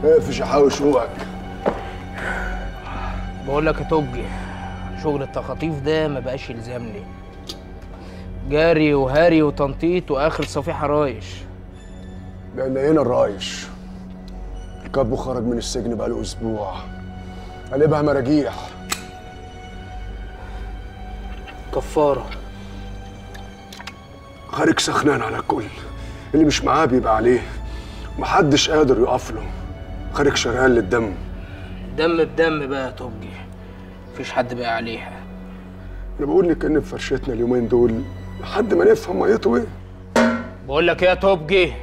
اقفش يا حاوي شوقك. بقول لك يا توجي، شغل التخاطيف ده ما بقاش يلزمني. جاري وهاري وتنطيط واخر صفيحه رايش. لان هنا الرايش الكابو خرج من السجن بقاله اسبوع، قلبها مراجيح. كفاره. خارج سخنان على الكل، اللي مش معاه بيبقى عليه، محدش قادر يقف له. خارج شرقان للدم. دم بدم بقى يا توجي، مفيش حد بقى عليها. انا بقول لك ان فرشتنا اليومين دول لحد ما نفهم ميته ايه. بقول لك ايه يا توجي،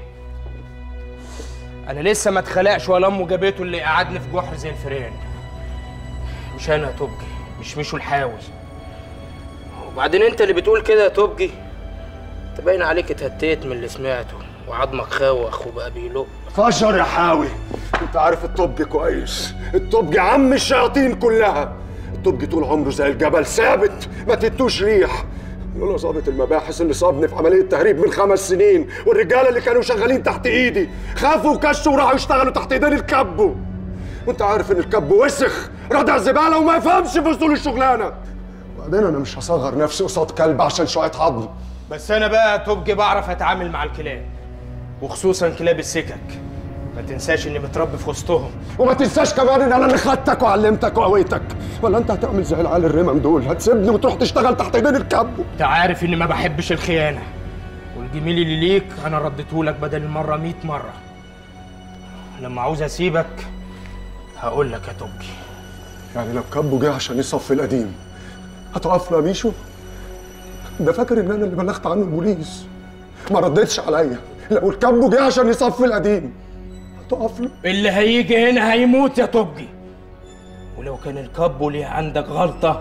انا لسه ما اتخلقش ولا امه جابته اللي قعدني في جحر زي الفيران. مش انا يا توجي، مش مشو الحاوي. وبعدين انت اللي بتقول كده يا توجي، تبين عليك اتهتيت من اللي سمعته وعظمك خاوخ وبقى بيلق. فشر يا حاوي، انت عارف الطبج كويس. الطبج عم الشياطين كلها. الطبج طول عمره زي الجبل ثابت، ما تدوش ريح. لولا ظابط المباحث اللي صابني في عمليه تهريب من 5 سنين، والرجاله اللي كانوا شغالين تحت ايدي خافوا وكشوا وراحوا يشتغلوا تحت ايدين الكبو. وانت عارف ان الكبو وسخ ردع زباله وما يفهمش في اصول الشغلانه. وبعدين انا مش هصغر نفسي قصاد كلب عشان شويه عظم. بس انا بقى يا توجي بعرف اتعامل مع الكلاب، وخصوصا كلاب السكك. ما تنساش اني متربي في وسطهم. وما تنساش كمان ان انا اللي خدتك وعلمتك وقويتك. ولا انت هتعمل زي العيال الرمم دول، هتسيبني وتروح تشتغل تحت ايدين الكبو. انت عارف اني ما بحبش الخيانه، والجميل اللي ليك انا رديتهولك بدل المره 100 مره. لما عاوز اسيبك هقول لك يا توجي. يعني لو كبو جه عشان يصفي القديم هتقف له يا ميشو؟ ده فاكر ان انا اللي بلغت عنه البوليس، ما ردتش عليا. لو الكبو جه عشان يصفي القديم هتقف له؟ اللي هيجي هنا هيموت يا توجي. ولو كان الكبو ليه عندك غلطه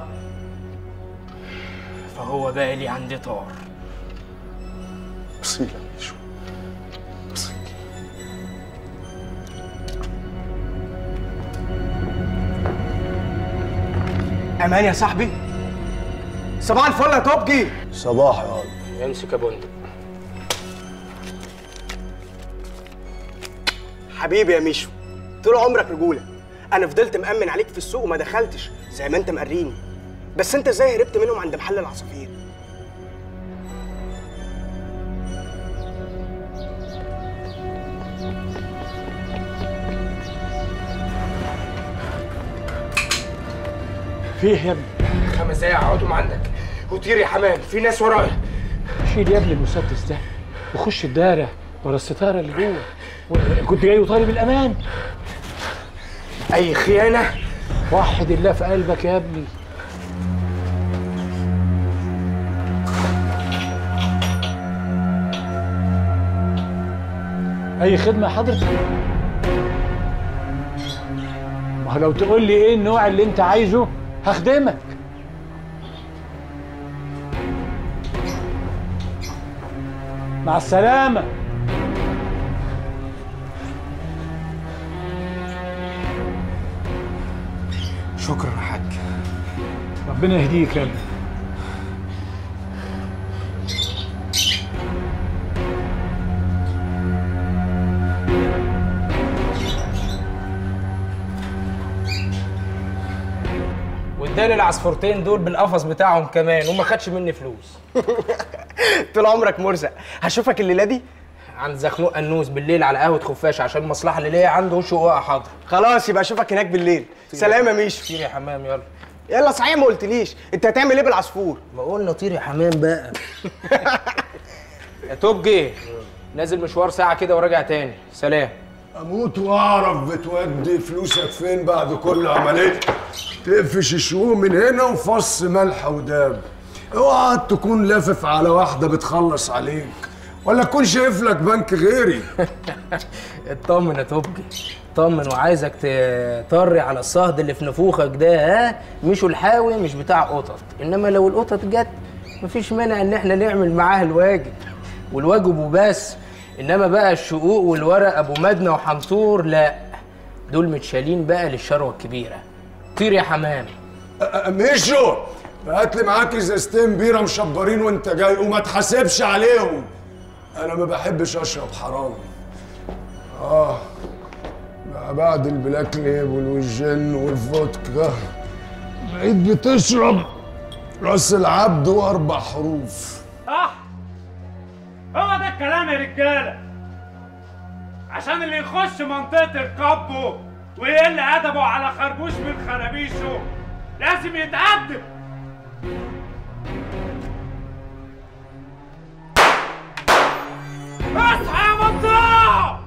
فهو بقى لي عندي طار. اصيل يا ميشو، اصيل. امان يا صاحبي. صباح الفل يا توبجي. صباح يا قلبي. امسك يا بندق. حبيبي يا ميشو، طول عمرك رجوله. انا فضلت مأمن عليك في السوق وما دخلتش زي ما انت مقريني. بس انت ازاي هربت منهم عند محل العصافير؟ فيه يا ابني 5 دقايق اقعدهم عندك وطير يا حمام، في ناس ورايا. شيل يا ابني المسدس ده وخش الدارة ورا الستارة اللي جوه. كنت جاي وطالب الأمان. أي خيانة؟ وحد الله في قلبك يا ابني. أي خدمة يا حضرتك؟ ما هو لو تقول لي إيه النوع اللي أنت عايزه هخدمك. مع السلامة. شكرا يا حاج. ربنا يهديك يا ابني. واداني العصفورتين دول بالقفص بتاعهم كمان وما خدش مني فلوس. طول عمرك مرزق. هشوفك الليله دي عند زخنوق انوس بالليل على قهوه خفاش عشان المصلحه اللي ليا عنده شقوقه حاضر. خلاص يبقى اشوفك هناك بالليل. سلام يا ميشو. طير يا حمام. يلا يلا. صحيح ما قلتليش انت هتعمل ايه بالعصفور؟ ما قلنا طير يا حمام بقى. يا توبجي نازل مشوار ساعه كده وراجع تاني. سلام. اموت واعرف بتودي فلوسك فين بعد كل عمليه. تقفش الشؤون من هنا وفص ملح وداب. اوعى تكون لافف على واحده بتخلص عليك، ولا تكون شايف لك بنك غيري. اطمن يا توبجي، اطمن. وعايزك تطري على الصهد اللي في نفوخك ده. ها مشوا الحاوي مش بتاع قطط، انما لو القطط جت مفيش مانع ان احنا نعمل معاها الواجب، والواجب وبس. انما بقى الشقوق والورق ابو مدنه وحنطور لا، دول متشالين بقى للشروه الكبيره. طير يا حمام. مشوا. هات لي معاك ازازتين بيره مشبرين وانت جاي، وما تحاسبش عليهم. انا ما بحبش اشرب حرام. بعد البلاك ليبل والجن والفودكا بقيت بتشرب راس العبد واربع حروف. صح، هو ده الكلام يا رجاله. عشان اللي يخش منطقه الكابو ويقل ادبه على خربوش من خرابيشه لازم يتأدب. اصحى يا منطقه!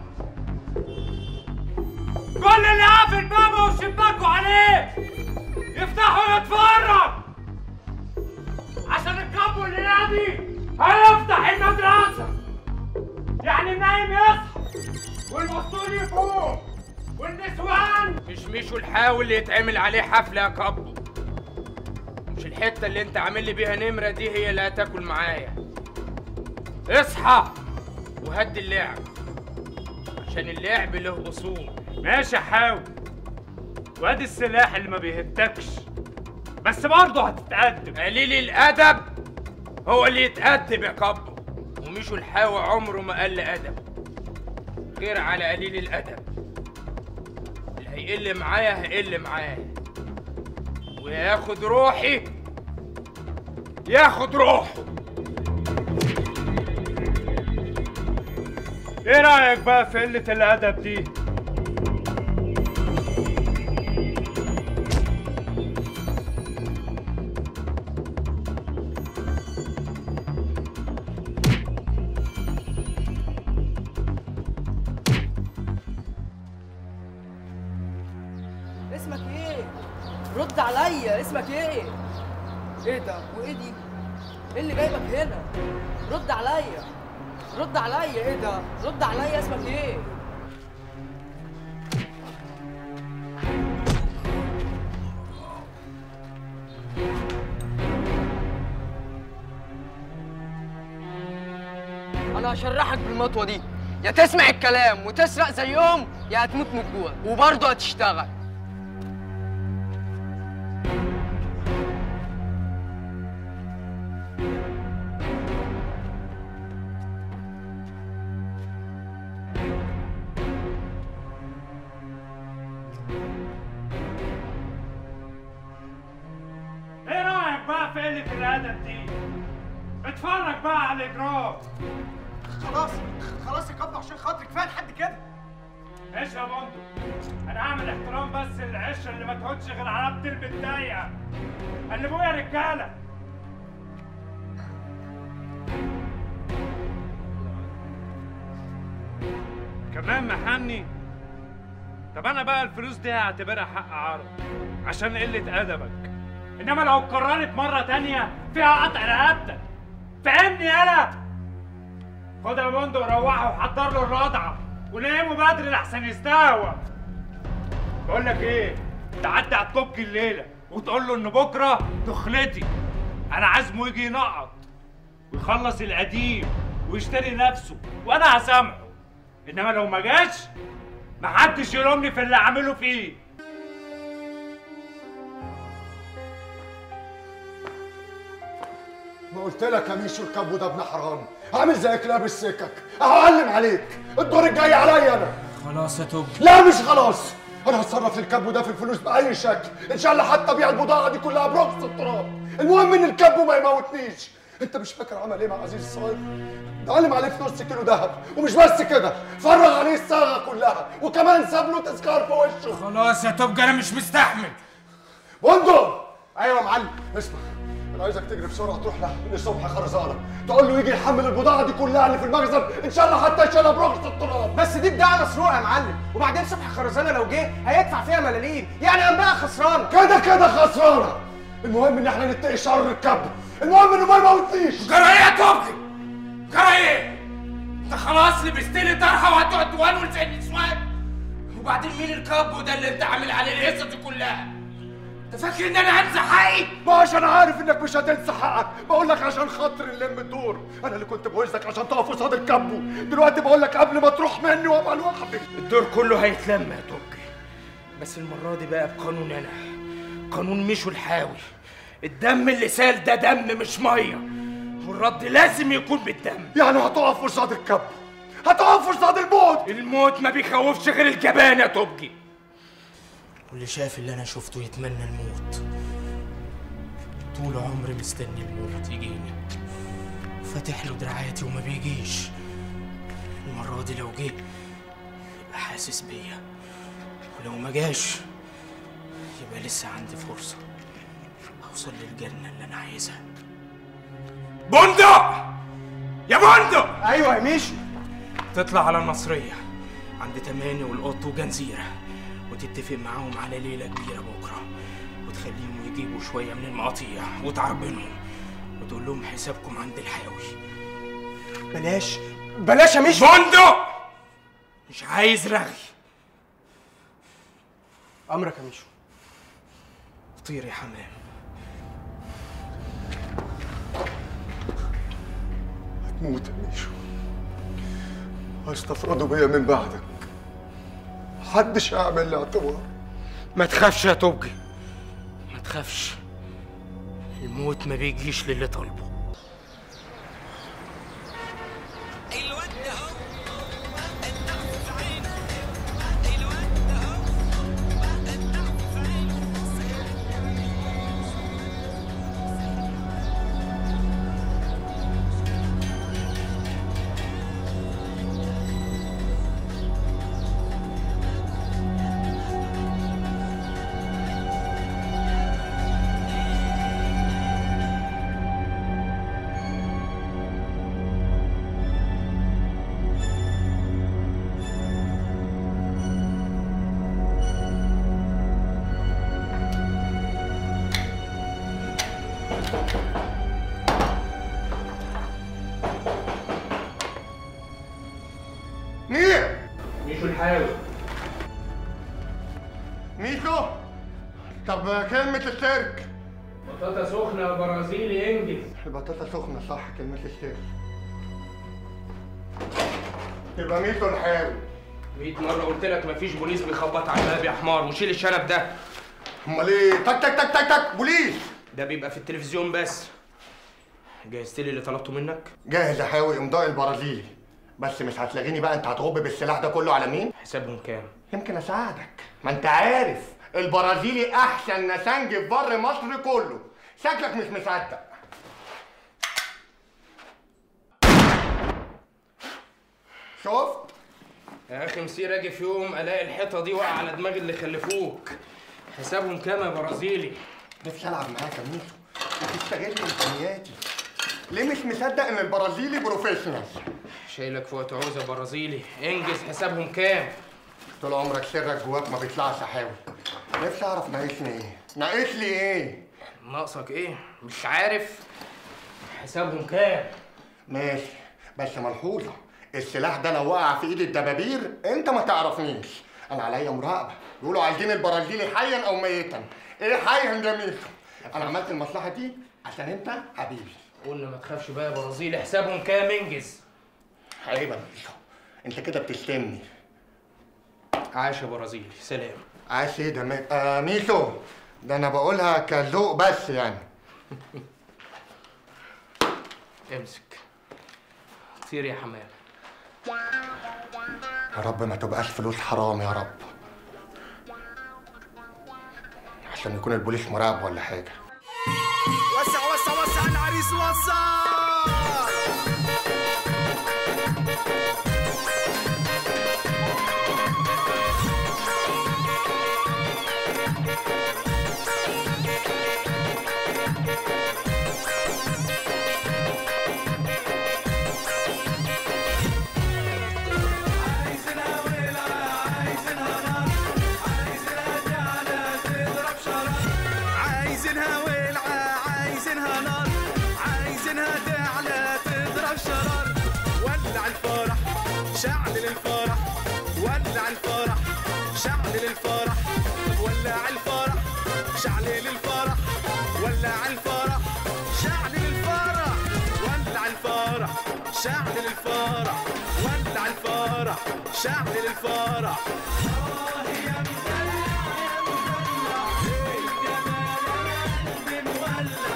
كل اللي قافل بابه وشباكه عليه يفتحوا يتفرج، عشان الكابو اللي نادي هيفتح المدرسة. يعني النايم يصحى والمسطول يفوق والنسوان مش الحاول اللي يتعمل عليه حفلة يا كابو. مش الحتة اللي انت عامل لي بيها نمرة دي هي اللي هتاكل معايا. اصحى وهدي اللعب، عشان اللعب له اصول. ماشي حاول، وادي السلاح اللي ما بيهتكش، بس برضه هتتقدم. قليل الادب هو اللي يتأدب يا كابو، ومش الحاوي عمره ما قل ادب غير على قليل الادب. اللي هيقل معايا هيقل معايا، وياخد روحي ياخد روحه. ايه رايك بقى في قله الادب دي؟ اسمك ايه؟ رد عليا، اسمك ايه؟ ايه ده؟ وايه دي؟ ايه اللي جايبك هنا؟ رد عليا، رد عليا، ايه ده؟ رد عليا، اسمك ايه؟ انا هشرحك بالمطوه دي، يا تسمع الكلام وتسرق زيهم يا هتموت من الجوع وبرضه هتشتغل. ايه رايك بقى في قله الادب دي؟ اتفرج بقى على الاجرام. خلاص يا كابتن، عشان خاطري كفايه لحد كده. ماشي يا بندق، انا هعمل احترام بس للعشه اللي ما تقعدش غير على بتلب الضيقه. قلبوه يا رجاله. كمان محني؟ طب انا بقى الفلوس دي هعتبرها حق عرض عشان قله ادبك، انما لو اتكررت مره تانيه فيها قطع رقبتك. فاهمني يالا؟ خد يا بندق روحه وحضر له الرضعه وناموا بدري لحسن يستهوى. بقول لك ايه، تعدي على الطبق الليله وتقول له ان بكره دخلتي انا عازمه يجي ينقط ويخلص القديم ويشتري نفسه وانا هسامحه، انما لو ما جاش محدش يلومني في اللي عامله فيه. ما قلت لك يا ميشو الكابو ده ابن حرام، عامل زي كلاب السكك، هعلم عليك، الدور الجاي عليا انا. خلاص يا توب. لا مش خلاص، انا هتصرف للكابو ده في الفلوس باي شكل، ان شاء الله حتى ابيع البضاعه دي كلها برخص التراب، المهم ان الكابو ما يموتنيش. انت مش فاكر عمل ايه مع عزيز الصغير؟ ده علم عليه في نص كيلو ذهب، ومش بس كده، فرغ عليه الصاغه كلها، وكمان ساب له تذكار في وشه. خلاص يا توب، انا مش مستحمل. بندق. ايوه يا معلم، اسمع، انا عايزك تجري بسرعه تروح لصبحي خرزانه، تقول له يجي يحمل البضاعه دي كلها اللي في المخزن، ان شاء الله حتى يشيلها برخص التراب. بس دي بضاعه مسروقه يا معلم، وبعدين صبحي خرزانه لو جه هيدفع فيها ملاليم، يعني انباء خسرانه. كده خسرانه. المهم ان احنا نتقي شر الكب، المهم انه ما يموتنيش. جرى ايه يا توبكي؟ جرى ايه؟ انت خلاص لبست لي طرحه وهتقعد تونول زي النسوان؟ وبعدين مين الكابو ده اللي انت عامل عليه الهيصه دي كلها؟ انت فاكر ان انا هنسى حقي؟ ما عشان عارف انك مش هتنسى حقك، بقول لك عشان خاطر نلم الدور، انا اللي كنت بوزك عشان تقف قصاد الكابو، دلوقتي بقول لك قبل ما تروح مني وابقى لوحدي. الدور كله هيتلم يا توبكي، بس المره دي بقى بقانون انا، قانون مشو الحاوي. الدم اللي سال ده دم مش ميه، والرد لازم يكون بالدم. يعني هتقف قصاد الكابو هتقف قصاد الموت. الموت ما بيخوفش غير الجبان يا توبجي. واللي شاف اللي انا شفته يتمنى الموت. طول عمري مستني الموت يجيني، فاتح له دراعاتي وما بيجيش. المرة دي لو جه يبقى حاسس بيا، ولو ما جاش يبقى لسه عندي فرصة اوصل للجنة اللي انا عايزها. بندق يا بندق. ايوه يا ميشو. تطلع على المصرية عند تماني والقط وجنزيرة، وتتفق معاهم على ليلة كبيرة بكرة، وتخليهم يجيبوا شوية من المقاطيع وتعربنهم، وتقول لهم حسابكم عند الحاوي. بلاش يا ميشو. بندق مش عايز رغي. امرك يا ميشو. طير يا حمام. هتموت يا ميشو، هيستفردوا بيا من بعدك، محدش هيعمل لي اعتبار. ما تخافش يا توبجي، ما تخافش، الموت ما بيجيش للي طالبه. مين؟ ميشو الحاوي. ميشو؟ طب كلمة السيرك. بطاطا سخنة برازيلي انجز. البطاطا سخنة صح، كلمة السيرك. تبقى ميشو الحاوي. 100 مرة قلت لك مفيش بوليس بيخبط على الباب يا حمار، وشيل الشنب ده. امال ايه؟ تك تك تك تك تك بوليس. ده بيبقى في التلفزيون بس. جهزت لي اللي طلبته منك؟ جاهز يا حاوي، امضاء البرازيلي. بس مش هتلاغيني بقى، انت هتغب بالسلاح ده كله على مين؟ حسابهم كام؟ يمكن اساعدك، ما انت عارف البرازيلي احسن نسنج في بر مصر كله. شكلك مش مصدق. شفت؟ يا اخي مسير اجي في يوم الاقي الحيطه دي واقعه على دماغ اللي خلفوك. حسابهم كام يا برازيلي؟ نفسي العب معاك يا ميشو وتستغل امكانياتي. ليه مش مصدق ان البرازيلي بروفيشنال؟ شايلك فوق تعوزه برازيلي، انجز. حسابهم كام؟ طول عمرك سرك جواك ما بيطلعش حاوي. نفسي اعرف ناقصني ايه؟ ناقص لي ايه؟ ناقصك ايه؟ مش عارف؟ حسابهم كام؟ ماشي، بس ملحوظه، السلاح ده لو وقع في ايد الدبابير انت ما تعرفنيش. انا عليا مراقبه، بيقولوا عايزين البرازيلي حيا او ميتا. ايه حيا يا ميشو؟ انا عملت المصلحه دي عشان انت حبيبي. قلنا ما تخافش بقى يا برازيلي. حسابهم كام؟ انجز. عيب يا ميشو، انت كده بتشتمني. عاش يا برازيلي، سلام. عاش ايه ده ميشو؟ ده انا بقولها كذوق بس يعني. امسك. طير يا حمام. يا رب ما تبقاش فلوس حرام يا رب، عشان يكون البوليس مراقب ولا حاجه. وسع وسع وسع العريس وسع. شعل للفرح، ولع الفرح، شعل للفرح، ولع الفرح، شعل للفرح، ولع الفرح، شعل للفرح، ولع الفرح، شعل للفرح، ولع الفرح، شعل للفرح. يا مدلع يا مدلع، الجمال قلبي مولع.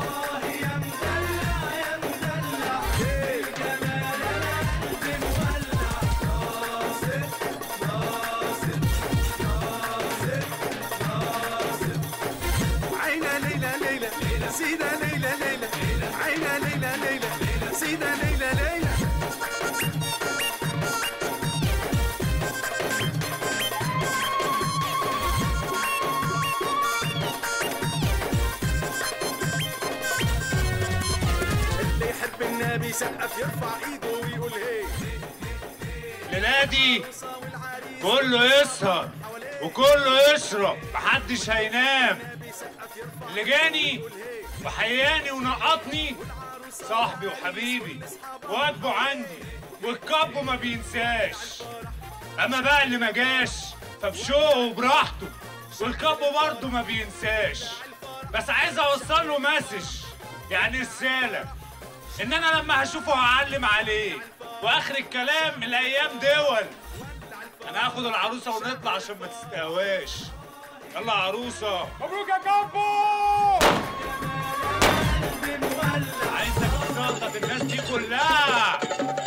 يا مدلع يا مدلع، الجمال قلبي مولع. اللي بيسقف يرفع ايده ويقول هي. لنادي كله يسهر وكله يشرب، محدش هينام. اللي جاني وحياني ونقطني صاحبي وحبيبي واجبه عندي، والكب ما بينساش. اما بقى اللي ما جاش فبشوقه وبراحته، والكب برضه ما بينساش. بس عايز اوصل له مسج، يعني رساله، ان انا لما هشوفه هعلم عليه. واخر الكلام الايام دول. انا هاخد العروسه ونطلع عشان ما تستهواش. يلا يا عروسه، مبروك يا كابو. عايزك تسلط الناس دي كلها.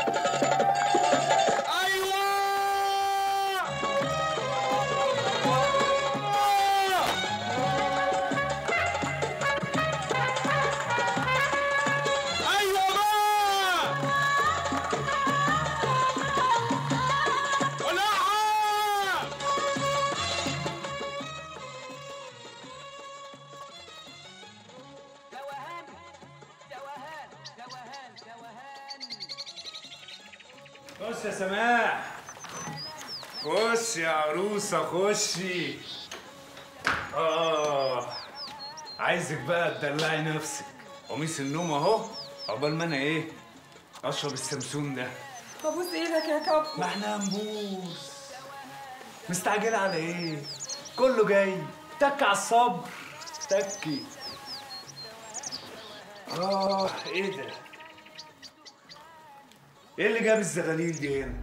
خش يا سماح، خش يا عروسة خشي. عايزك بقى تدلعي نفسك. قميص النوم اهو، عقبال ما انا ايه اشرب السمسون ده. ابوس ايدك يا كابو. ما احنا هنبوس. مستعجلة على ايه؟ كله جاي. تك على الصبر، تكي. ايه ده؟ ايه اللي جاب الزغاليل دي هنا؟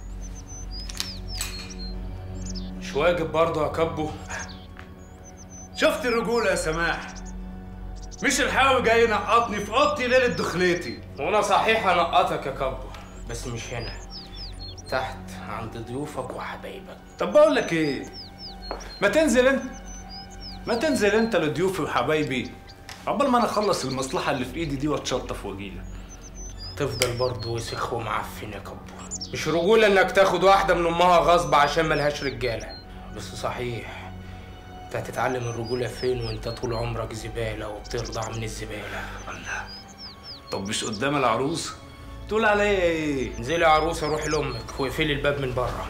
مش واجب برضه يا كبو؟ شفت الرجولة يا سماح؟ مش الحاوي جاي ينقطني في اوضتي ليلة دخلتي. وانا صحيح هنقطك يا كبو، بس مش هنا، تحت عند ضيوفك وحبايبك. طب بقول لك ايه؟ ما تنزل انت لضيوفي وحبايبي عقبال ما انا اخلص المصلحة اللي في ايدي دي واتشطف واجيلك. تفضل برضه وسخ ومعفن يا كبو. مش رجولة انك تاخد واحدة من امها غصب عشان ملهاش رجالة. بس صحيح انت هتتعلم الرجولة فين وانت طول عمرك زبالة وبترضع من الزبالة؟ الله. طب مش قدام العروسة تقول عليا ايه؟ انزلي يا عروسة، روحي لامك واقفلي الباب من بره.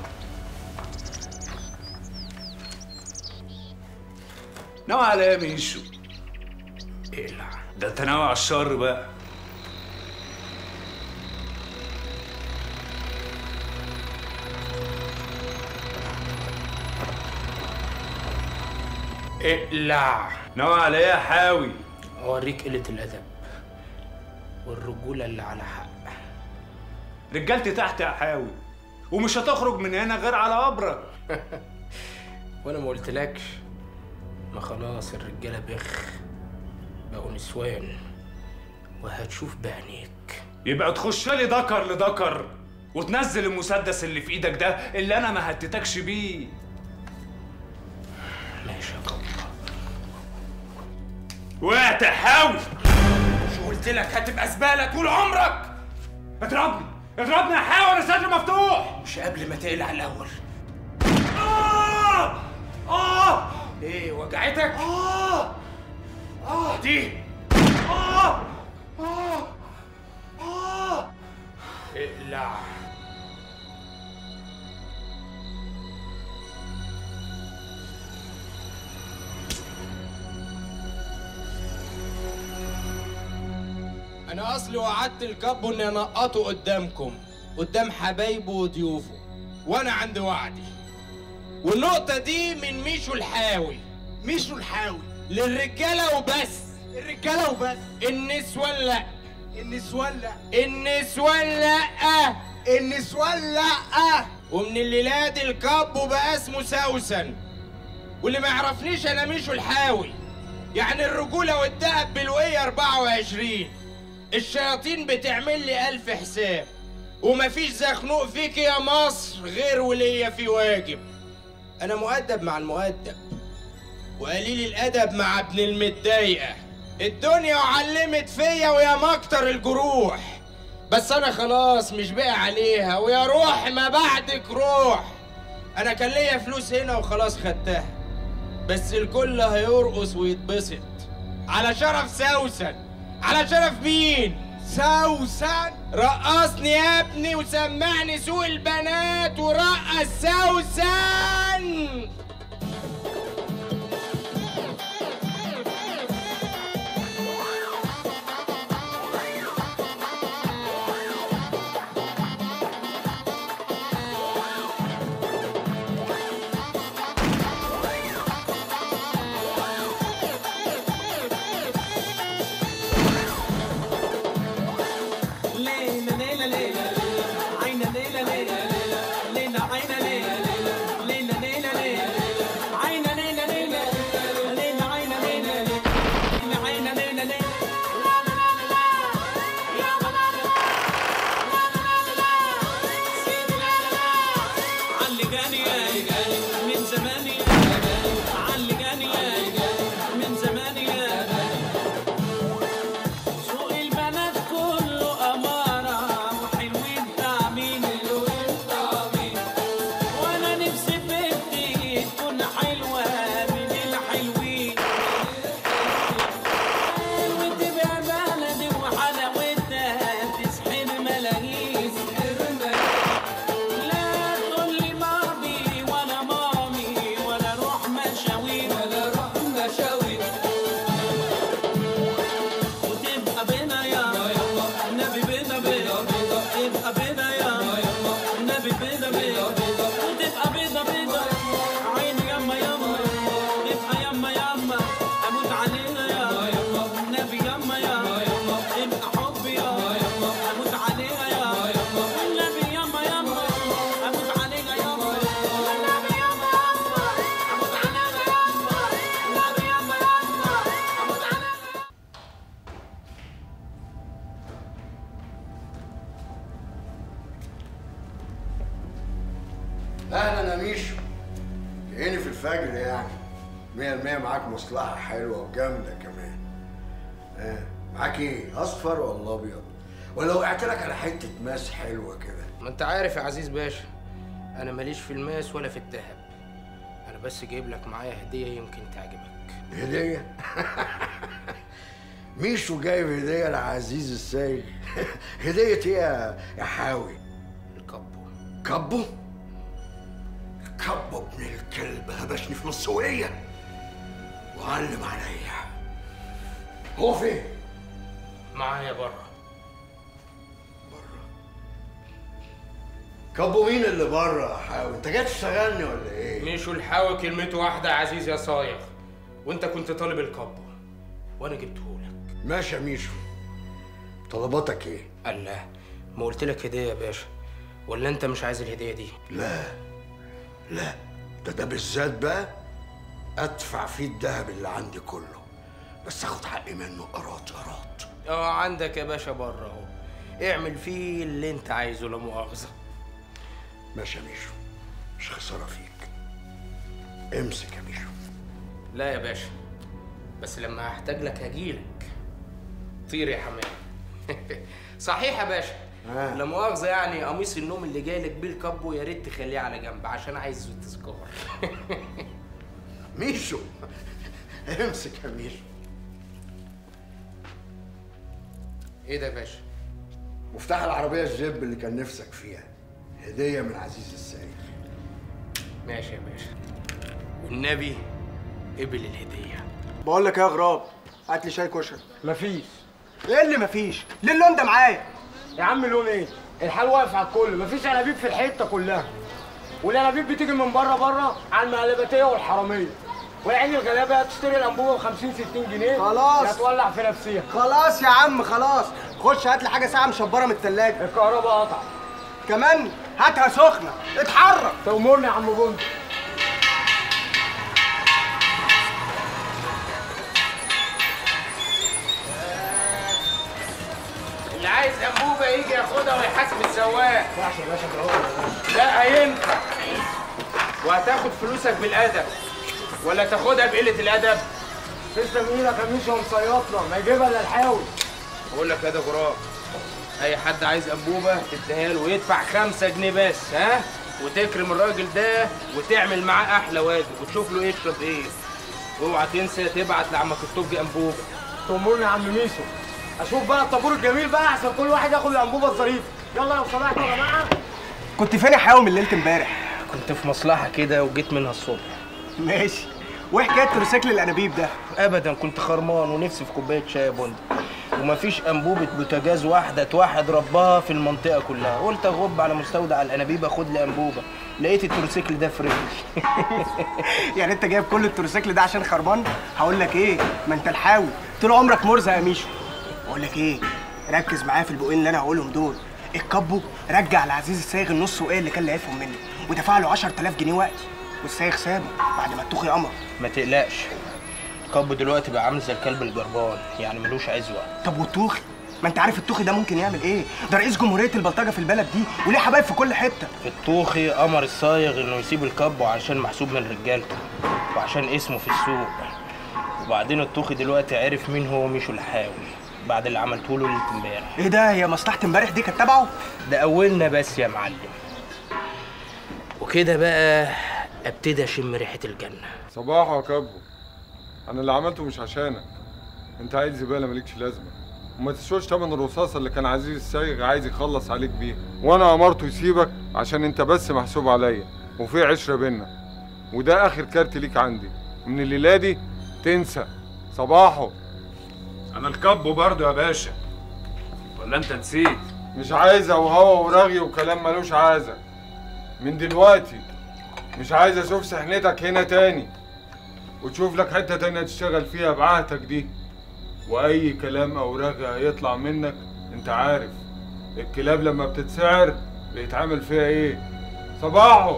ناوي على ايه يا ميشو؟ اقلع. ده انت ناوي على الشر بقى. اقلع. ناوي على ايه يا حاوي؟ اوريك قلة الادب والرجولة اللي على حق. رجالتي تحت يا حاوي، ومش هتخرج من هنا غير على قبرك. وانا ما قلتلكش؟ ما خلاص الرجالة بخ بقوا نسوان، وهتشوف بعينيك. يبقى تخش لي دكر لدكر وتنزل المسدس اللي في ايدك ده اللي انا ما هتتكش بيه. ماشي يا كبو. وقعت يا حاوي. مش قلت لك هتبقى زبالة طول عمرك؟ اضربني يا حاوي، انا صدري مفتوح. مش قبل ما تقلع الاول. ايه وجعتك؟ دي اقلع. انا اصلي وعدت الكابو اني انقطه قدامكم، قدام حبايبه وضيوفه، وانا عندي وعدي. والنقطة دي من ميشو الحاوي. ميشو الحاوي للرجالة وبس. الرجالة وبس. النسوان لا. النسوان لا. النسوان لا. النسوان لا. ومن الليلة دي الكابو بقى اسمه سوسن. واللي ما يعرفنيش انا ميشو الحاوي، يعني الرجولة والدهب بالوية 24. الشياطين بتعمل لي 1000 حساب، ومفيش زخنوق فيك يا مصر غير وليا في واجب. انا مؤدب مع المؤدب وقليل الادب مع ابن المتضايقه. الدنيا علمت فيا ويا مكتر الجروح، بس انا خلاص مش باقي عليها، ويا روح ما بعدك روح. انا كان ليا فلوس هنا وخلاص خدتها، بس الكل هيرقص ويتبسط على شرف سوسن. على شرف مين؟ سوسن. رقصني يا ابني وسمعني سوق البنات ورقص سوسن. اهلا يا ميشو. جايني في الفجر يعني 100% معاك مصلحه حلوه وجامده كمان. معاك ايه؟ اصفر ولا ابيض؟ ولا وقعت لك على حته ماس حلوه كده؟ ما انت عارف يا عزيز باشا، انا ماليش في الماس ولا في الذهب. انا بس جايب لك معايا هديه يمكن تعجبك. هديه؟ ميشو جايب هديه لعزيز السيد. هديه ايه يا حاوي؟ الكبو. كبو؟ كبو ابن الكلب هبشني في نصوية وعلم عليا. هو فين؟ معايا بره. كبو مين اللي بره يا حاوي؟ انت جاي تشتغلني ولا ايه؟ ميشو الحاوي كلمته واحده يا عزيز يا صايغ، وانت كنت طالب الكبو وانا جبتهولك. ماشي يا ميشو، طلباتك ايه؟ الله، ما قلت لك هديه يا باشا، ولا انت مش عايز الهديه دي؟ لا لا، ده بالذات بقى ادفع فيه الذهب اللي عندي كله، بس اخد حقي منه قراط. عندك يا باشا بره اهو، اعمل فيه اللي انت عايزه لا مؤاخذه. ماشي يا ميشو، مش خساره فيك. امسك يا ميشو. لا يا باشا، بس لما هحتاج لك هجيلك. طير يا حمام. صحيح يا باشا، لا مؤاخذه يعني قميص النوم اللي جاي لك بيه الكابو يا ريت تخليه على جنب عشان عايزه تذكار. ميشو امسك يا ميشو. ايه ده يا باشا؟ مفتاح العربيه الجيب اللي كان نفسك فيها، هديه من عزيز السيد. ماشي يا باشا، والنبي قبل الهديه. بقول لك ايه يا غراب، هات لي شاي كشري. مفيش. ايه اللي مفيش؟ ليه اللون ده معايا؟ يا عم لون ايه؟ الحال واقف على الكل، مفيش انابيب في الحته كلها. والانابيب بتيجي من بره على المقلباتيه والحراميه. والعين الغلابه تشتري الانبوبه ب 50 60 جنيه خلاص هتولع في نفسيها. خلاص يا عم خلاص، خش هات لي حاجه ساعه مشبره من الثلاجه. الكهرباء قطع. كمان هاتها سخنه، اتحرك. تأمرني يا عم بنت. اللي عايز انبوبه يجي ياخدها ويحاسب السواق. ما ينفعش يا باشا كده. لا هينفع، وهتاخد فلوسك بالادب ولا تاخدها بقله الادب؟ تسلم ايدك يا ميشو ومصيطنا، ما يجيبها الا الحاوي. بقول لك يا ده غراب، اي حد عايز انبوبه تديها له ويدفع 5 جنيه بس، ها؟ وتكرم الراجل ده وتعمل معاه احلى واجب وتشوف له يشرب ايه. اوعى تنسى تبعت لعمك الطبي انبوبه. تأمرني يا عم ميشو. اشوف بقى الطابور الجميل بقى عشان كل واحد ياخد الانبوبه الظريفه. يلا لو سمحتوا يا جماعه. كنت فين يا حاوي من ليله امبارح؟ كنت في مصلحه كده وجيت منها الصبح. ماشي. وايه حكايه تروسيكل الانابيب ده؟ ابدا، كنت خرمان ونفسي في كوبايه شاي يا بندق، ومفيش انبوبه بوتاجاز واحده توحد ربها في المنطقه كلها. قلت اغب على مستودع الانابيب اخد لي انبوبه، لقيت التروسيكل ده في رجلي. يعني انت جايب كل التروسيكل ده عشان خربان؟ هقول لك ايه، ما انت الحاوي طول عمرك مرزق يا ميشو. بقول لك ايه، ركز معايا في البقين اللي انا هقولهم دول. الكابو رجع لعزيز السايغ النص وقيه اللي كان لاقيهم مني، ودفع له 10000 جنيه وقتي، والسايغ سابه بعد ما التوخي قمر. ما تقلقش، كابو دلوقتي بقى عامل زي الكلب الجربان، يعني ملوش عزوه. طب والتوخي؟ ما انت عارف التوخي ده ممكن يعمل ايه؟ ده رئيس جمهوريه البلطجه في البلد دي وليه حبايب في كل حته. التوخي امر الصايغ انه يسيب الكابو عشان محسوب من رجالته وعشان اسمه في السوق. وبعدين التوخي دلوقتي عرف مين هو ميشو الحاوي بعد اللي عملته له ليله امبارح. ايه ده، هي مصلحه امبارح دي كانت تبعه؟ ده اولنا بس يا معلم، وكده بقى ابتدي اشم ريحه الجنه. صباح يا كابو، انا اللي عملته مش عشانك، انت عايز زباله مالكش لازمه، وما تسويش تمن الرصاصه اللي كان عزيز السايغ عايز يخلص عليك بيها، وانا امرته يسيبك عشان انت بس محسوب عليا وفي عشره بينا، وده اخر كارت ليك عندي، من الليله دي تنسى. صباحه. انا الكابو برضه يا باشا، ولا انت نسيت؟ مش عايزه وهوا ورغي وكلام ملوش عازه. من دلوقتي مش عايز اشوف سحنتك هنا تاني، وتشوف لك حته تانيه تشتغل فيها بعهتك دي، واي كلام او رغي هيطلع منك انت عارف الكلاب لما بتتسعر بيتعمل فيها ايه. صباحه.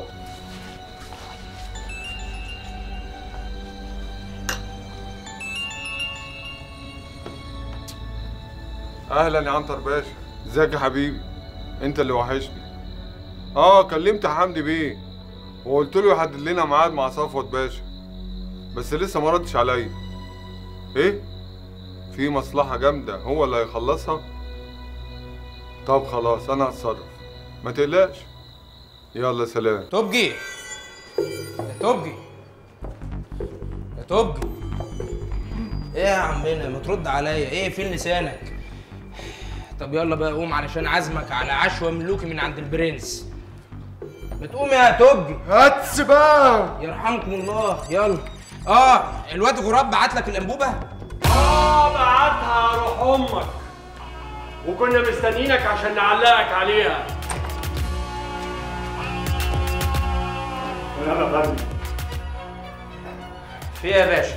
اهلا يا عنتر باشا، ازيك يا حبيبي؟ انت اللي وحشني. كلمت حمدي بيه وقلت له يحدد لنا ميعاد مع صفوت باشا، بس لسه ما ردش عليا. ايه؟ في مصلحة جامدة هو اللي هيخلصها؟ طب خلاص انا هتصرف، ما تقلقش. يلا سلام. توبجي يا توبجي يا توبجي، ايه يا عمنا ما ترد عليا؟ ايه فين لسانك؟ طب يلا بقى قوم علشان عزمك على عشوة ملوكي من عند البرنس. ما تقوم يا توبجي. هاتس بقى يرحمكم الله. يلا. الواد غراب بعت لك الانبوبه؟ بعتها يا روح امك، وكنا مستنيينك عشان نعلقك عليها. يلا فندم. في ايه يا باشا؟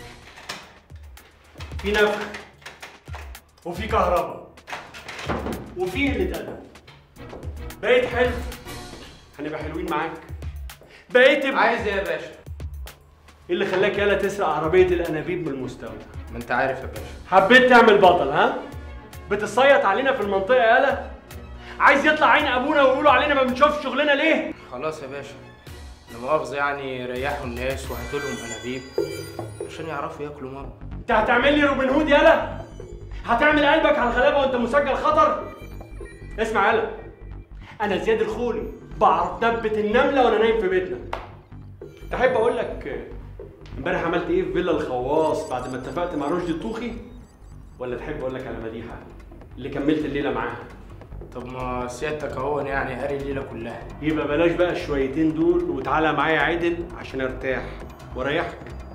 في نفخ وفي كهرباء وفي قلة أدب. بقيت حلو هنبقى حلوين معاك. بقيت عايز ايه يا باشا؟ ايه اللي خلاك يالا تسرق عربية الأنابيب من المستودع؟ ما انت عارف يا باشا. حبيت تعمل بطل ها؟ بتصيط علينا في المنطقة يالا؟ عايز يطلع عين أبونا ويقولوا علينا ما بنشوفش شغلنا ليه؟ خلاص يا باشا، لا مؤاخذة يعني ريحوا الناس وهاتوا لهم أنابيب عشان يعرفوا ياكلوا ماما. انت هتعمل لي روبن هود يالا؟ هتعمل قلبك على الغلابة وانت مسجل خطر؟ اسمع يالا، أنا زياد الخولي بعرف دبة النملة وأنا نايم في بيتنا. تحب أقول لك امبارح عملت إيه في فيلا الخواص بعد ما اتفقت مع رشدي الطوخي؟ ولا تحب أقول لك على مديحة اللي كملت الليلة معاها؟ طب ما سيادتك اهو يعني قاري الليلة كلها. يبقى بلاش بقى الشويتين دول وتعالى معايا عدل عشان ارتاح واريحك.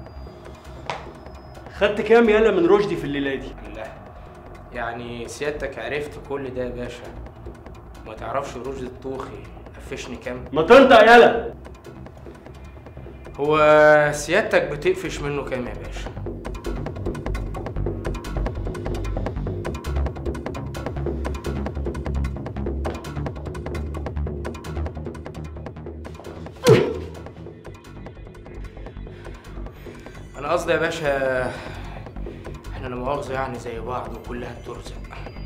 خدت كام يالا من رشدي في الليلة دي؟ لا يعني سيادتك عرفت كل ده يا باشا، ما تعرفش رشدي الطوخي قفشني كام؟ ما تنطق يالا. هو سيادتك بتقفش منه كام يا باشا؟ انا قصدي يا باشا احنا لا مؤاخذة يعني زي بعض وكلها بترزق.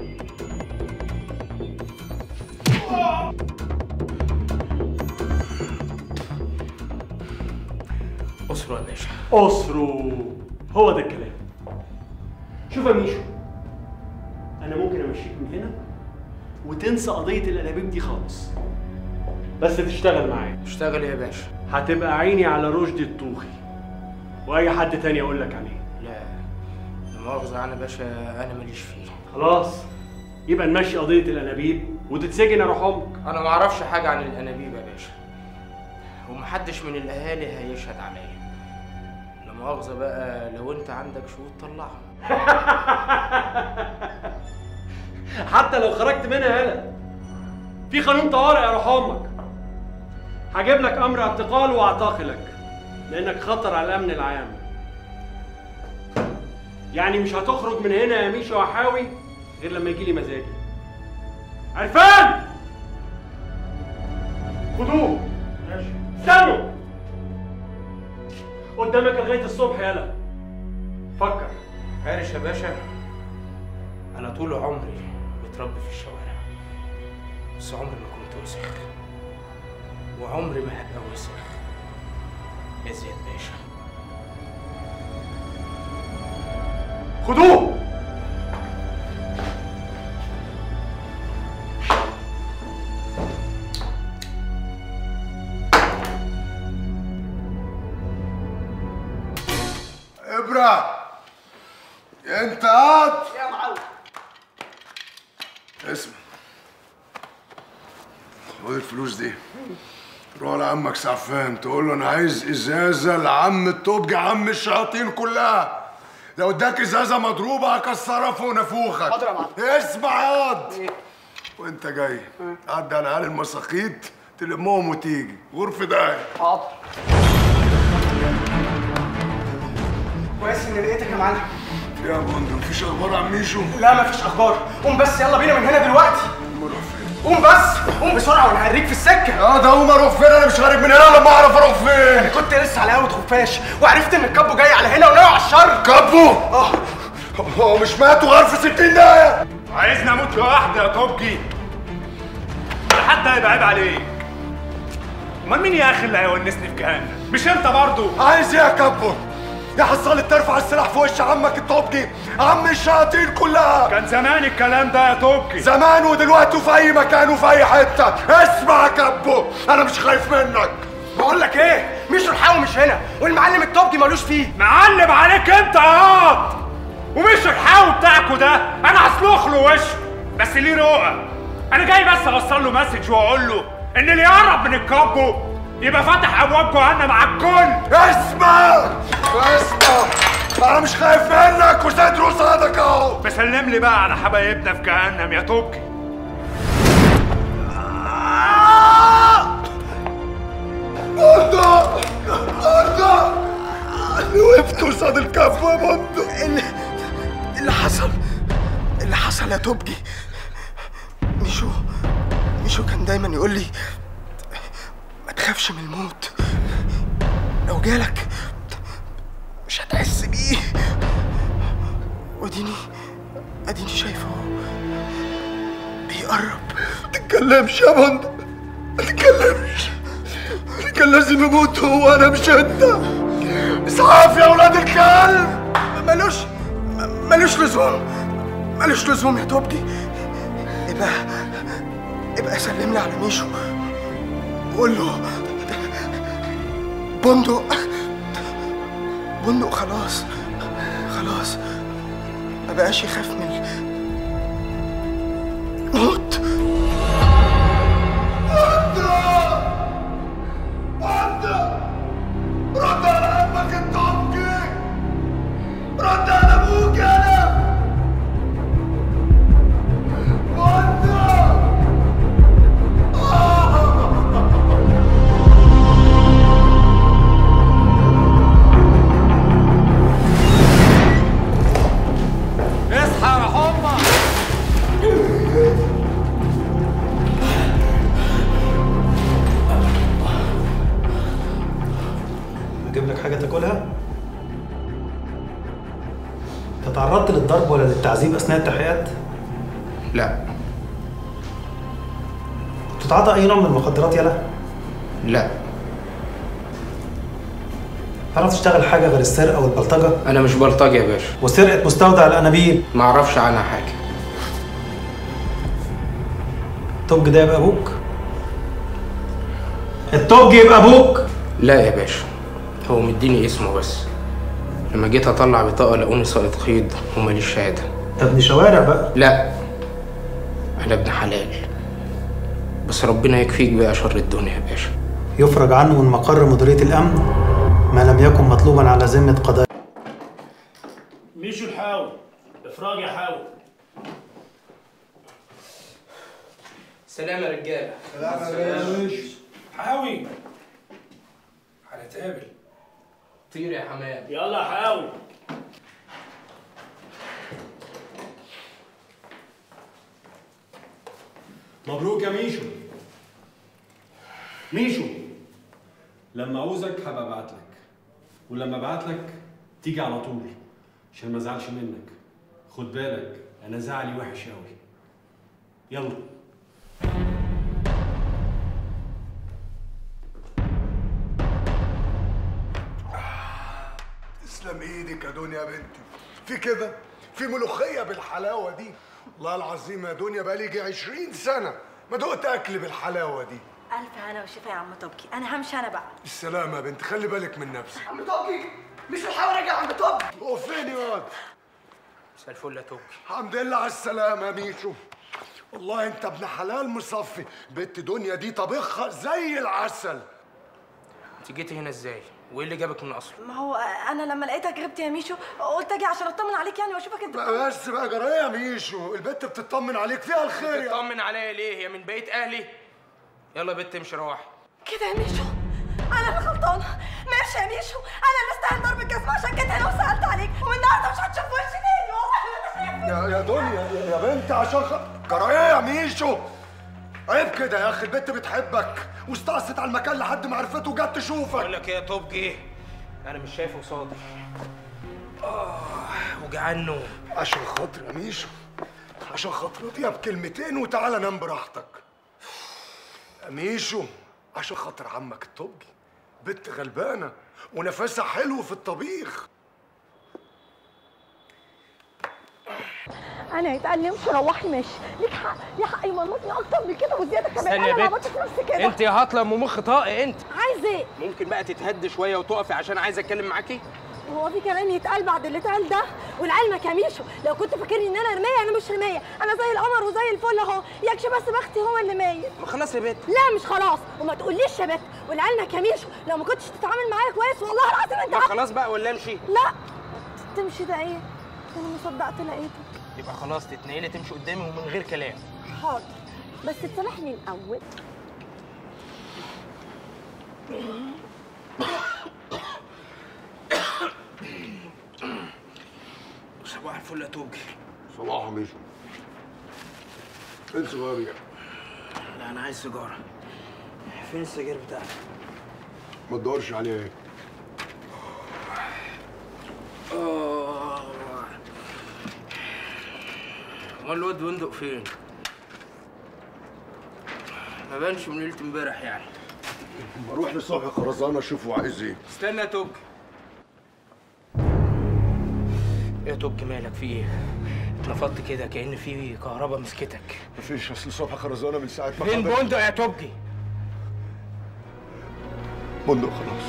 اسروا يا باشا. اسروا، هو ده الكلام. شوف يا ميشو، انا ممكن امشيك من هنا وتنسى قضية الانابيب دي خالص، بس تشتغل معايا. اشتغل يا باشا. هتبقى عيني على رشدي الطوخي واي حد تاني اقول لك عليه. لا لا لا مؤاخذة يعني يا باشا، أنا ماليش فيه. خلاص يبقى نمشي قضية الأنابيب وتتسجن يا روح أمك. أنا ما أعرفش حاجة عن الأنابيب يا باشا، ومحدش من الأهالي هيشهد عليا. لا مؤاخذة بقى، لو أنت عندك شهود طلعها. حتى لو خرجت منها هلا في قانون طوارئ يا روح أمك. هجيب لك أمر اعتقال واعتقلك لأنك خطر على الأمن العام. يعني مش هتخرج من هنا يا ميشو وحاوي غير لما يجيلي مزاجي. عرفان؟ خدوه. ماشي. استنوا قدامك لغاية الصبح يالا. فكر. عارف يا باشا، أنا طول عمري متربي في الشوارع، بس عمري ما كنت وسخ، وعمري ما هبقى وسخ يا زياد باشا. خدوه. ابرة انت قاعد يا معلم. اسمع، خد الفلوس دي، روح لعمك سعفان تقول له انا عايز ازازه لعم الطبج عم الشياطين كلها. لو اداك ازازه مضروبه هكسرها فوق نافوخك. حاضر يا معلم. اسمع ياض، وانت جاي عدي على عيال المساقيط تلمهم وتيجي غرفه داعي. حاضر. كويس اني لقيتك يا معلم. يا بندر مفيش اخبار عن ميشو؟ لا مفيش اخبار. قوم بس يلا بينا من هنا دلوقتي. اروح فين؟ قوم بس، قوم بسرعه وانا هوريك في السكه. اه ده قوم اروح فين؟ انا مش خارج من هنا لما اعرف اروح فين. انا كنت لسه على قهوه خفاش وعرفت ان الكابو جاي على هنا وناوي على الشر. كابو؟ هو مش مات وغار في 60 دقيقه؟ عايزني اموت لوحدي يا توبجي؟ حتى هيبقى عيب عليك. امال مين يا اخي اللي هيونسني في جهنم؟ مش انت برضه؟ عايز ايه يا كابو؟ يا حصل ترفع السلاح في وش عمك التوبجي عم الشياطين كلها. كان زمان الكلام ده يا توبجي. زمان ودلوقتي وفي اي مكان وفي اي حته. اسمع يا كابو، انا مش خايف منك. بقول لك ايه، ميشو الحاوي مش هنا والمعلم التوبجي مالوش فيه. معلم عليك انت يا قاط، ومش الحاوي بتاعكوا ده انا هسلخ له وشه، بس ليه رؤى. انا جاي بس اوصل له مسج واقول له ان اللي يقرب من الكابو يبقى فاتح ابواب جهنم على الكل. اسمع انا مش خايف منك وصدر قصادك اهو. مسلم لي بقى على حبايبنا في جهنم يا توبجي. بندق اللي وقفت قصاد الكابو يا بندق. اللي حصل يا توبجي، ميشو كان دايما يقول لي ما تخافش من الموت، لو جالك مش هتحس بيه. اديني شايفه بيقرب. ما تتكلمش يا بندق، ما تتكلمش. كان لازم يموت هو، انا مش انت. اسعاف يا ولاد الكلب. ملوش لزوم يا توبجي. ابقى سلم لي على ميشو وقول له بندق خلاص ما بقاش يخاف من الموت. رد على عمك التوبجي، رد على ابوك انا. اصحى يا حمى. اجيب لك حاجه تاكلها؟ انت تعرضت للضرب ولا للتعذيب اثناء التحقيقات؟ لا. بتتعاطى اي نوع من المخدرات يالا؟ لا. تعرف تشتغل حاجه غير السرقه والبلطجه؟ انا مش بلطجي يا باشا. وسرقه مستودع الانابيب؟ ما اعرفش عنها حاجه. التوبج ده يبقى ابوك؟ التوبج يبقى ابوك؟ لا يا باشا، هو مديني اسمه بس. لما جيت اطلع بطاقه لقوني ساقط خيط وماليش شهاده. ده ابن شوارع بقى. لا انا ابن حلال، بس ربنا يكفيك بقى شر الدنيا يا باشا. يفرج عنه من مقر مديريه الامن ما لم يكن مطلوبا على ذمه قضايا. ميشو الحاوي، افراج يا حاوي. سلام يا رجاله. سلام يا باشا. حاوي هنتقابل. طير يا حمام. يلا يا حاوي. مبروك يا ميشو. ميشو، لما عاوزك هبقى ابعت لك، ولما ابعت لك تيجي على طول عشان ما ازعلش منك. خد بالك انا زعلي وحش قوي. يلا. تسلم ايدك يا دنيا يا بنتي. في كده؟ في ملوخيه بالحلاوه دي؟ والله العظيم يا دنيا بقالي يجي 20 سنه ما دقت اكل بالحلاوه دي. ألف هنا وشفا يا عم طبكي، أنا همشي أنا بقى. السلامه يا بنت، خلي بالك من نفسك. عم طبكي مش الحاوي راجع. عم طبكي هو فين يا واد؟ مساء الفل يا توكي. الحمد لله على السلامه يا ميشو. والله انت ابن حلال مصفي. بنت دنيا دي طبخها زي العسل. انت جيتي هنا ازاي؟ وايه اللي جابك من اصله؟ ما هو أنا لما لقيتك غبت يا ميشو قلت أجي عشان أطمن عليك يعني وأشوفك أنت. بس بقى جرايه يا ميشو، البنت بتطمن عليك فيها الخير. يا بتطمن عليا ليه؟ هي من بيت اهلي. يلا بنت امشي روح. كده يا ميشو أنا اللي غلطانة. ماشي يا ميشو، أنا اللي استاهل ضرب الجزمة عشان جيت هنا وسألت عليك، ومن النهارده مش هتشوف وشي تاني والله. يا دنيا يا بنت عشان جرايه يا ميشو. عيب كده يا اخي، البنت بتحبك واستقصت على المكان لحد ما عرفته وجت تشوفك. بقول لك ايه يا توبجي، انا مش شايف قصادي. وجعان نوم. عشان خاطر يا ميشو، عشان خاطر اضيع بكلمتين وتعالى نام براحتك. يا ميشو عشان خاطر عمك الطبجي، بنت غلبانه ونفسها حلو في الطبيخ. انا يتقال لي امشي روحي ماشي. ليك حق، ليك حق يمرمطني اكتر من كده وزياده كمان. استني يا انا بنت. عملت في نفسي كده. انت يا هطله ام مخ طاقي انت. عايز ايه؟ ممكن بقى تتهدي شويه وتقفي عشان عايز اتكلم معاكي؟ هو في كلام يتقال بعد اللي اتقال ده؟ ولعلمك يا ميشو لو كنت فاكرني ان انا رمايه، انا مش رمايه، انا زي القمر وزي الفل اهو. يكش بس بختي هو اللي مايل. ما خلاص يا بنت. لا مش خلاص، وما تقوليش يا بنت. ولعلمك يا ميشو لو ما كنتش تتعامل معايا كويس والله العظيم انت ما خلاص بقى ولا امشي؟ لا تمشي ده ايه؟ انا ما صدقت لقيتك. يبقى خلاص تتنقلي تمشي قدامي ومن غير كلام. حاضر بس تصالحني الاول. صباح الفل يا توبجي. صباح يا ميشو. فين سيجارة؟ لا انا عايز سيجاره. فين السجاير بتاعتك؟ ما تدورش عليها. امال الواد بندق فين؟ ما بانش من ليله امبارح يعني. بروح لصبحي خرزانه اشوفه عايز ايه. استنى يا توبجي. ايه يا توبجي مالك في ايه؟ اتنفضت كده كأن في كهرباء مسكتك. مفيش، اصل صبحي خرزانه من ساعه ما فين بندق يا توبجي؟ بندق خلاص.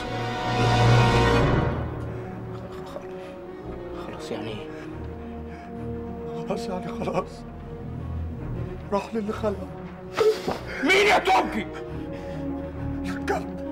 خلاص يعني ايه؟ خلاص يعني خلاص. راح للي خلقه. مين يا توبجي؟ الكلب.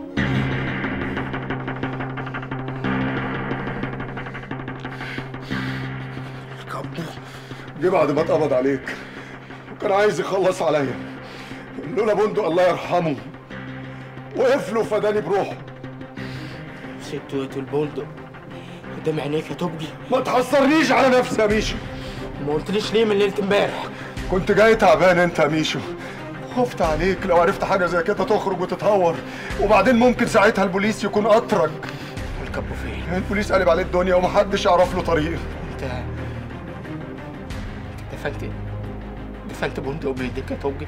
الكلب جه بعد ما اتقبض عليك وكان عايز يخلص عليا. لولا بندق الله يرحمه وقف له فداني بروحه. ست وقت البندق قدام عينيك يا توبجي. ما تحصرنيش على نفسي يا ميشو. ما قلتليش ليه من ليله امبارح؟ كنت جاي تعبان انت يا ميشو. خفت عليك لو عرفت حاجه زي كده تخرج وتتهور، وبعدين ممكن ساعتها البوليس يكون اطرق. والكبو فين؟ البوليس قلب عليه الدنيا ومحدش يعرف له طريق. انت دفنت بندق بايديك يا توبجي؟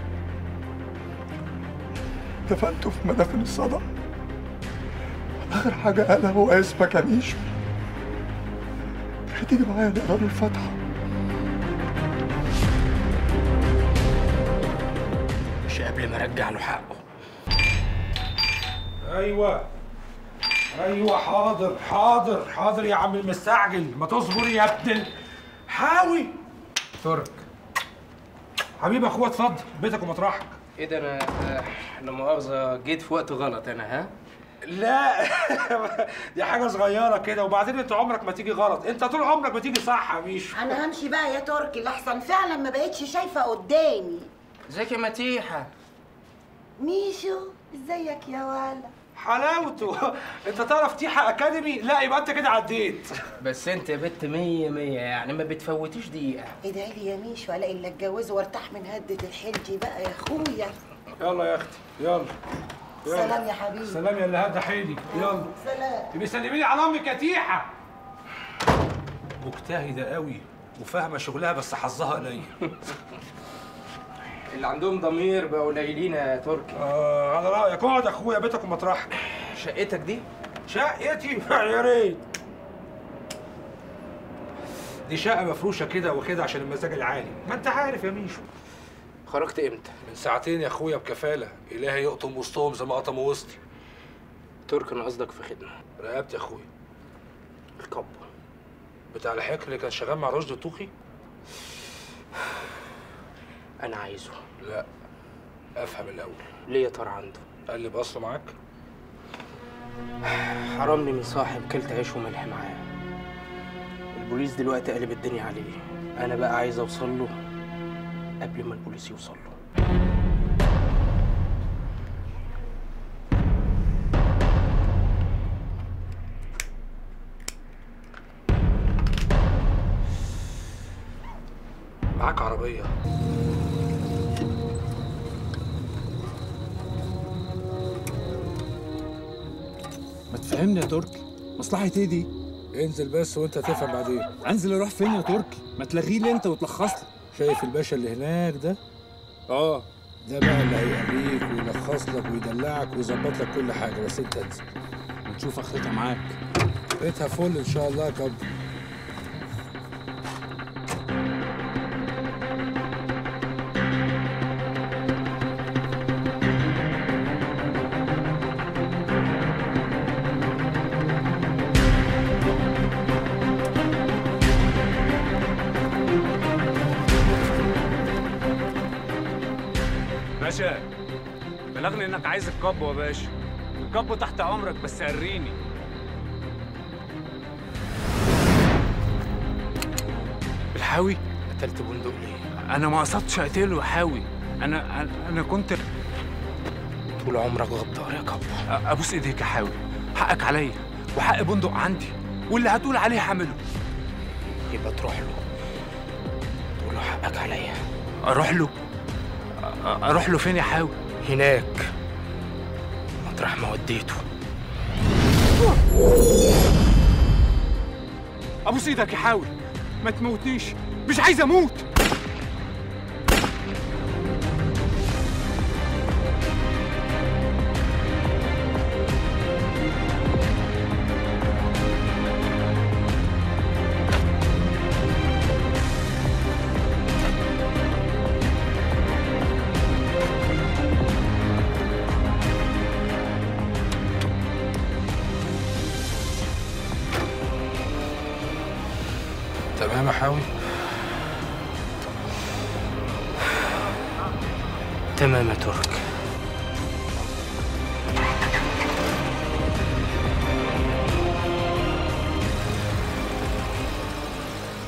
دفنته في مدافن الصدى. اخر حاجه قالها هو اسمك يا ميشو. هتيجي معايا نقرا له الفاتحه. مش قبل ما ارجع له حقه. ايوه ايوه حاضر حاضر حاضر يا عم المستعجل، ما تصبر يا ابن حاوي. ترك حبيبي اخويا اتفضل بيتك ومطرحك. ايه ده؟ انا لا مؤاخذه جيت في وقت غلط انا، ها؟ لا دي حاجه صغيره كده، وبعدين انت عمرك ما تيجي غلط، انت طول عمرك بتيجي صح يا ميشو. انا همشي بقى يا تركي لحسن فعلا ما بقتش شايفه قدامي. ازيك يا متيحه؟ ميشو ازيك يا ولا؟ حلاوته انت تعرف تيحة اكاديمي؟ لا يبقى انت كده عديت. بس انت يا بت 100 100 يعني ما بتفوتيش دقيقه. ادعي لي يا ميشو الاقي اللي اتجوزه وارتاح من هدة الحلج بقى يا اخويا. يلا يا اختي يلا. سلام يا حبيبي. سلام يا اللي هدى حيلي. يلا سلام. تبقي سلميلي على امك يا تيحة. مجتهده قوي وفاهمه شغلها بس حظها قليل. اللي عندهم ضمير بقوا قليلين يا تركي. على رايك. اقعد يا اخويا بيتك ومطرحك. شقتك دي؟ شقتي يا ريت. دي شقه مفروشه كده وكده عشان المزاج العالي، ما انت عارف يا ميشو. خرجت امتى؟ من ساعتين يا اخويا بكفاله، الهي يقطم وسطهم زي ما قطموا وسطي. تركي انا قصدك في خدمه. رقبت يا اخويا. الكب بتاع الحكر اللي كان شغال مع رشدي الطوخي؟ انا عايزه. لا افهم الاول. ليه يا ترى عنده؟ قال لي باصله معاك؟ حرمني من صاحب كلت عيش وملح معاه. البوليس دلوقتي قلب الدنيا عليه، انا بقى عايز اوصل له قبل ما البوليس يوصل له. معاك عربيه؟ ما تفهمني يا تركي، مصلحة ايه دي؟ انزل بس وانت تفهم بعدين. انزل اروح فين يا تركي؟ ما تلغيه لي انت وتلخص لي. شايف الباشا اللي هناك ده؟ اه ده بقى اللي هيقريك ويلخص لك ويدلعك ويظبط لك كل حاجه، بس انت انزل ونشوف اخرتها معاك. بيتها فل ان شاء الله يا كبر. باشا بلغني انك عايز الكب يا باشا، الكب تحت امرك بس قريني. الحاوي قتلت بندق ليه؟ انا ما قصدتش اقتله يا حاوي، انا كنت طول عمرك غدار يا كب. ابوس ايديك يا حاوي، حقك عليا وحق بندق عندي، واللي هتقول عليه هعمله. يبقى تروح له تقول له حقك عليا. اروح له فين يا حاوي؟ هناك مطرح ما وديته. ابوس ايدك يا حاوي ما تموتنيش، مش عايز اموت. تمام يا حاوي؟ تمام يا ترك.